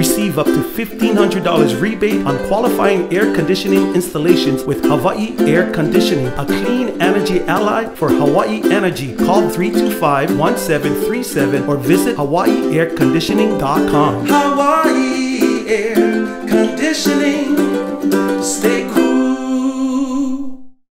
Receive up to $1,500 rebate on qualifying air conditioning installations with Hawaii Air Conditioning, a clean energy ally for Hawaii energy. Call 325-1737 or visit hawaiiairconditioning.com. Hawaii Air Conditioning. Stay cool.